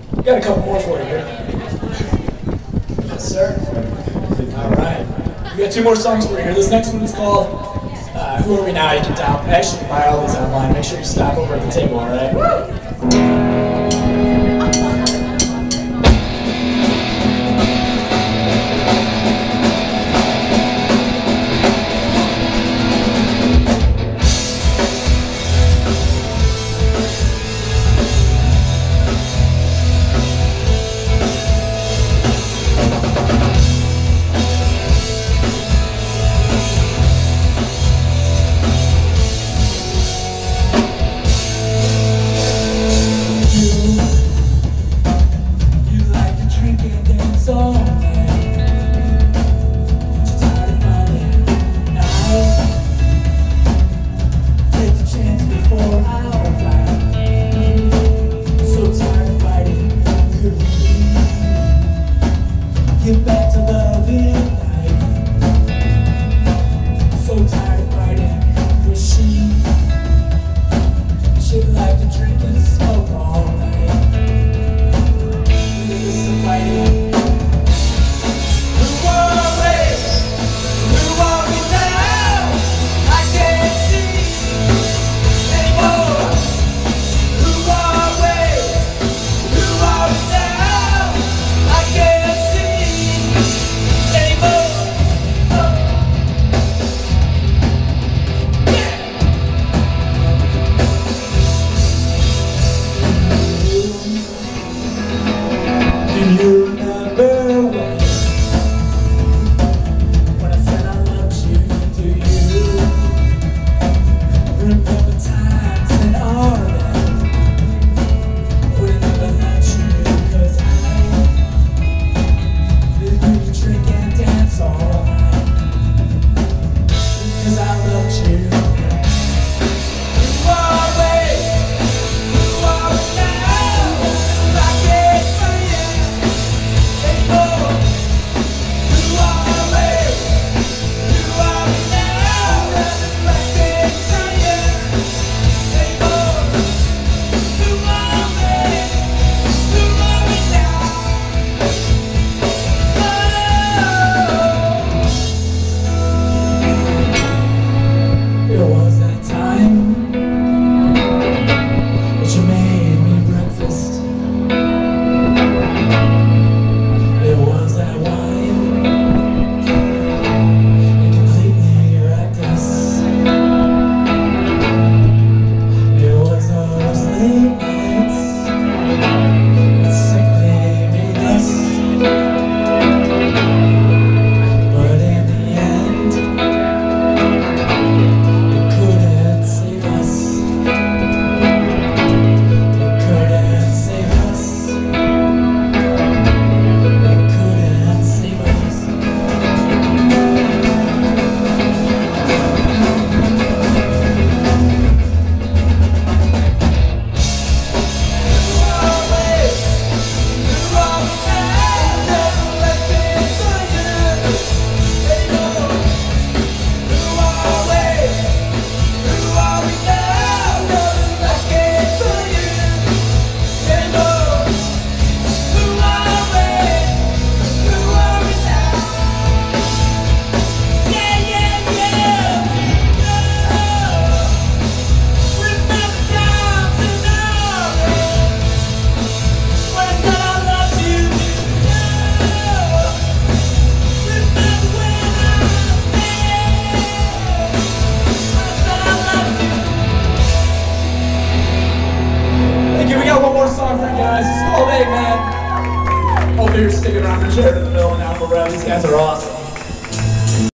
Got a couple more for you here. Yes, sir. All right. We got two more songs for you here. This next one is called Who Are We Now? You can actually buy all these online. Make sure you stop over at the table, all right? Get back to loving life. So tired of fighting with she'd like to drink and smoke all night. This is fighting. Who are we? Who are we now? I can't see anymore. Who are we? Who are we now? I can't see anymore. Do you remember when I said I loved you? Do you remember times and all that? Would it never let you? 'Cause I did you drink and dance all night? 'Cause I loved you. Who are we? Who are we now? I can't see it anymore. Who are we? Who are we now? I can't see it anymore. Who are we? Who are we now? It was that time that you made me breakfast. It was that wine that completely wrecked us. It was those late nights that simply made us. But in the end, it couldn't save us. It couldn't save us. It couldn't save us. Who are we? Who are we now? Never let me tell you anymore. Who are we? Who are we now? Never I can't tell you anymore. Who are we? Who are we now? Yeah, yeah, yeah. Remember times and all that. When I said I loved you. Remember when I said I loved you. Thank you. We got one more song for you guys. It's called Hey Man. Hope you're sticking around for Jared in the middle and Alpha Rev. These guys are awesome.